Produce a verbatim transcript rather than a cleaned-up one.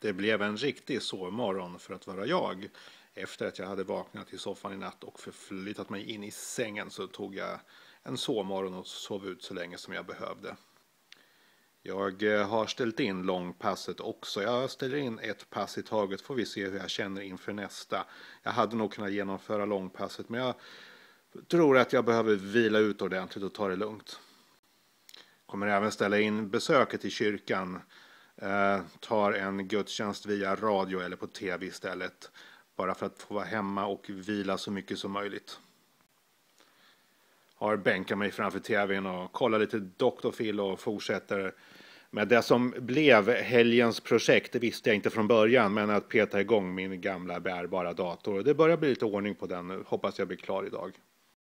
Det blev en riktig sovmorgon för att vara jag. Efter att jag hade vaknat i soffan i natt och förflyttat mig in i sängen så tog jag en sovmorgon och sov ut så länge som jag behövde. Jag har ställt in långpasset också. Jag ställer in ett pass i taget, får vi se hur jag känner inför nästa. Jag hade nog kunnat genomföra långpasset, men jag tror att jag behöver vila ut ordentligt och ta det lugnt. Kommer även ställa in besöket i kyrkan. Eh, tar en gudstjänst via radio eller på tv istället. Bara för att få vara hemma och vila så mycket som möjligt. Har bänkat mig framför tvn och kollar lite doktor Phil och fortsätter med det som blev helgens projekt. Det visste jag inte från början, men att peta igång min gamla bärbara dator. Det börjar bli lite ordning på den. Hoppas jag blir klar idag.